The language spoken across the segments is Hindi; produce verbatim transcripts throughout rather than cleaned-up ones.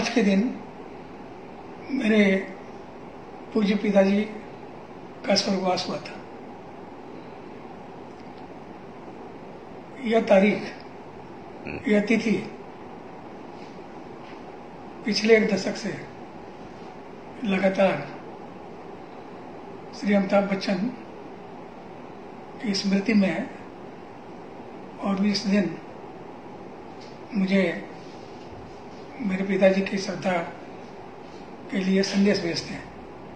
आज के दिन मेरे पूज्य पिताजी का स्वर्गवास हुआ था। यह तारीख, यह तिथि पिछले एक दशक से लगातार श्री अमिताभ बच्चन की स्मृति में है और इस दिन मुझे मेरे पिताजी की श्रद्धा के लिए संदेश भेजते हैं।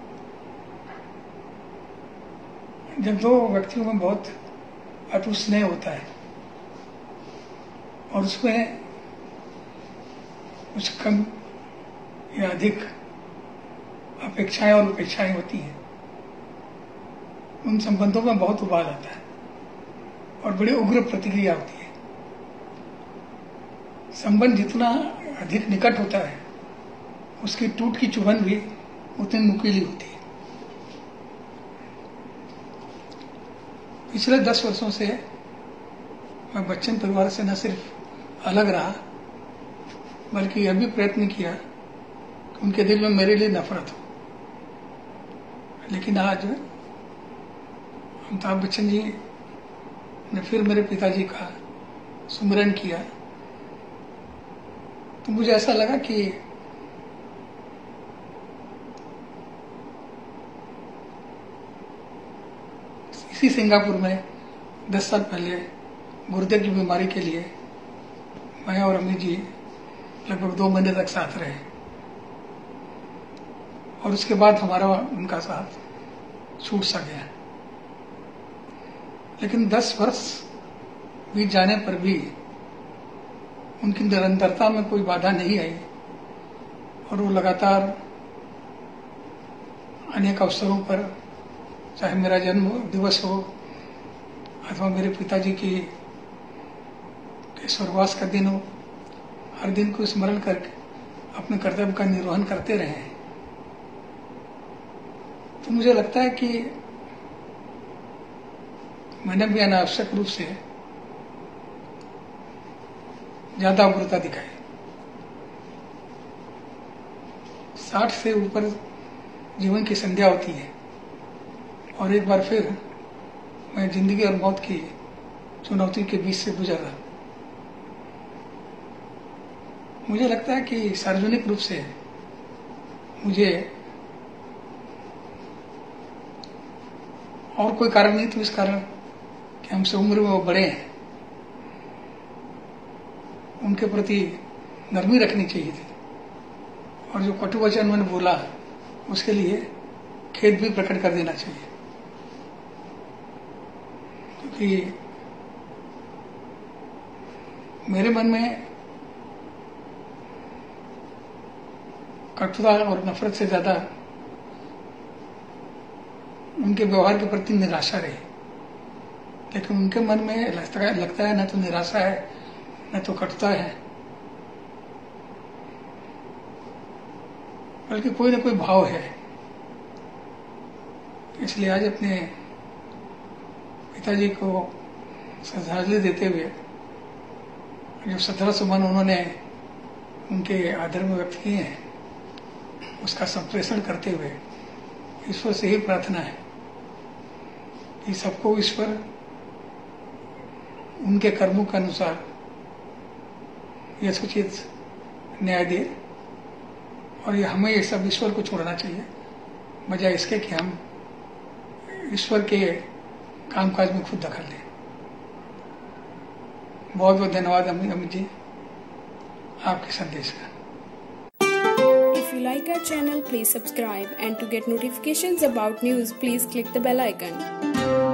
जब दो व्यक्तियों में बहुत अटूट स्नेह होता है और उसमें कुछ कम या अधिक अपेक्षाएं और उपेक्षाएं होती हैं, उन संबंधों में बहुत उबाल आता है और बड़ी उग्र प्रतिक्रिया होती है। संबंध जितना अधिक निकट होता है उसकी टूट की चुभन भी उतनी नुकीली होती है। पिछले दस वर्षों से मैं बच्चन परिवार से न सिर्फ अलग रहा बल्कि यह भी प्रयत्न किया कि उनके दिल में मेरे लिए नफरत हो। लेकिन आज अमिताभ बच्चन जी ने फिर मेरे पिताजी का सुमिरन किया तो मुझे ऐसा लगा कि इसी सिंगापुर में दस साल पहले गुर्दे की बीमारी के लिए मैं और अम्मी जी लगभग दो महीने तक साथ रहे और उसके बाद हमारा उनका साथ छूट सा गया। लेकिन दस वर्ष बीत जाने पर भी उनकी निरंतरता में कोई बाधा नहीं आई और वो लगातार अनेक अवसरों पर, चाहे मेरा जन्म दिवस हो अथवा मेरे पिताजी की स्वर्गवास का दिन हो, हर दिन को स्मरण करके अपने कर्तव्य का निर्वहन करते रहे। तो मुझे लगता है कि मैंने भी अनावश्यक रूप से ज्यादा उग्रता दिखाई। साठ से ऊपर जीवन की संध्या होती है और एक बार फिर मैं जिंदगी और मौत की चुनौती के बीच से गुजर रहा। मुझे लगता है कि सार्वजनिक रूप से मुझे और कोई कारण नहीं तो इस कारण कि हमसे उम्र में वो बड़े हैं, उनके प्रति नरमी रखनी चाहिए थी और जो कटु वचन मैंने बोला उसके लिए खेद भी प्रकट कर देना चाहिए, क्योंकि मेरे मन में कटुता और नफरत से ज्यादा उनके व्यवहार के प्रति निराशा रही। लेकिन उनके मन में लगता है, लगता है न तो निराशा है न तो कटुता है, बल्कि कोई ना कोई भाव है। इसलिए आज अपने पिताजी को श्रद्धांजलि देते हुए जो सत्रह सुमन उन्होंने उनके आदर में व्यक्त किए हैं उसका संप्रेषण करते हुए ईश्वर से ही प्रार्थना है कि सबको ईश्वर उनके कर्मों के अनुसार यथोचित न्याय दे और ये हमें ये सब ईश्वर को छोड़ना चाहिए बजाय इसके कि हम ईश्वर के कामकाज में खुद दखल लें। बहुत बहुत धन्यवाद अमित जी आपके संदेश का। If you like our channel, please subscribe, and to get notifications about news, please click the bell icon.